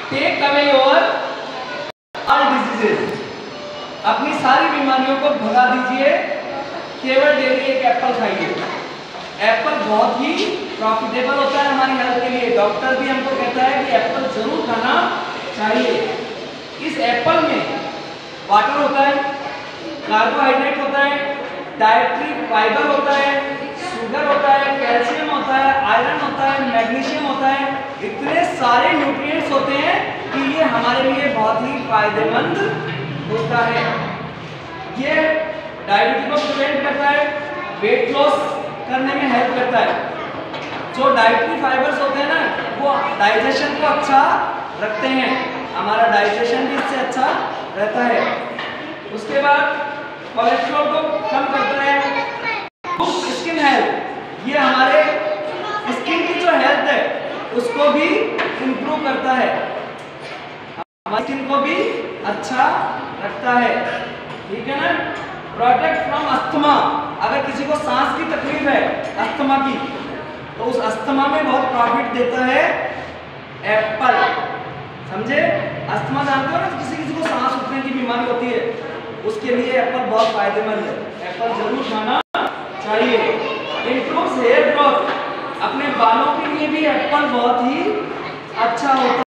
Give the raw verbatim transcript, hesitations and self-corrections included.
Take away your all diseases, अपनी सारी बीमारियों को भगा दीजिए, केवल डेली एक एप्पल खाइए। एप्पल बहुत ही प्रॉफिटेबल होता है हमारी हेल्थ के लिए। डॉक्टर भी हमको कहता है कि एप्पल जरूर खाना चाहिए। इस एप्पल में वाटर होता है, कार्बोहाइड्रेट होता है, डाइटरी फाइबर होता है, शुगर होता है, कैल्शियम होता है, आयरन होता है, मैग्नीशियम होता है। इतने सारे न्यूट्रिएंट्स होते हैं कि ये हमारे लिए बहुत ही फायदेमंद होता है। ये डायबिटीज को प्रिवेंट करता है, वेट लॉस करने में हेल्प करता है। जो डाइटरी फाइबर्स होते हैं ना, वो डाइजेशन को अच्छा रखते हैं, हमारा डाइजेशन भी इससे अच्छा रहता है। उसके बाद कोलेस्ट्रॉल को कम करता है। स्किन हेल्थ, ये हमारे स्किन की जो हेल्थ है उसको भी इम्प्रूव करता है, हमारी स्किन को भी अच्छा रखता है, ठीक है ना। प्रोटेक्ट फ्रॉम अस्थमा, अगर किसी को सांस की तकलीफ है अस्थमा की, तो उस अस्थमा में बहुत प्रॉफिट देता है एप्पल, समझे। अस्थमा जानते हो ना, किसी किसी को सांस उठने की बीमारी होती है, उसके लिए एप्पल बहुत फायदेमंद है। एप्पल जरूर खाना चाहिए। इम्प्रूव्स हेयर ग्रोथ, अपने बालों के लिए भी एप्पल बहुत ही अच्छा होता है।